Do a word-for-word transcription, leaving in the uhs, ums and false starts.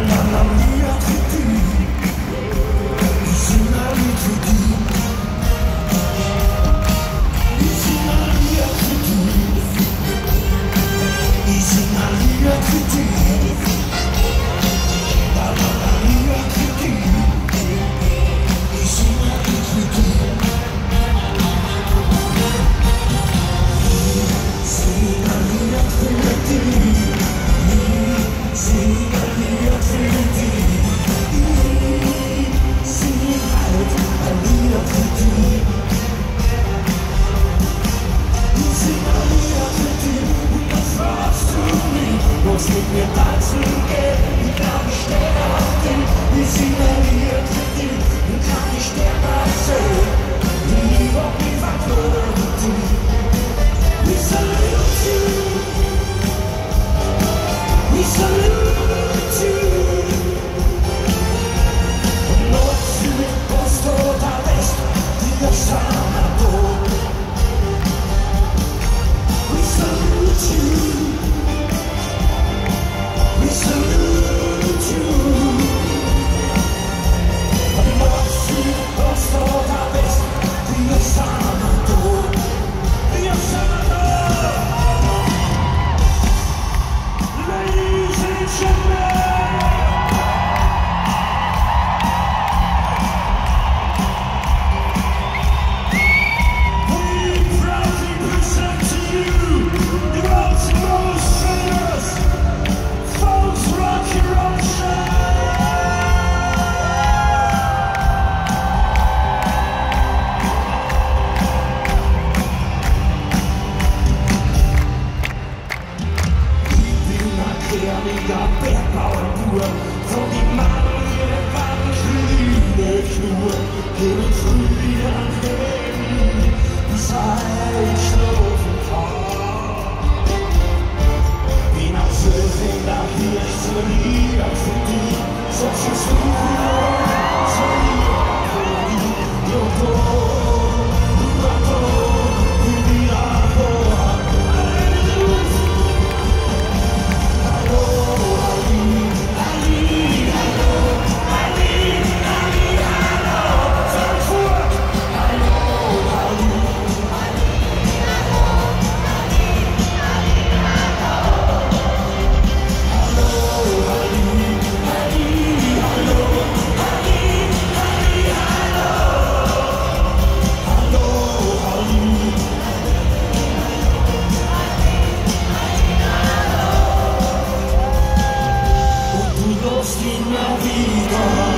Mit mir tanzen geht, ich glaub, ich stehe auf dich. Ich signaliert für dich, und kann ich dir mal sehen. Die Woche, die verkloren dich. We salute you. We salute you. Nord, Süd, Ost oder West, wir schauen nach oben. We salute you. We salute you. Nord, Süd, Ost oder West, wir schauen nach oben. Wir schauen nach oben. Ladies and gentlemen. Bergbauer pur, von die Mann ihre Wagen grüne Knur, gehen früh wieder an Leben, bis ich schlafen kann. Bin auf Söhne, nach hier zu lieben für dich, so viel früher, so lieben für dich, Jodo, Jodo, Jodo, Immer wieder.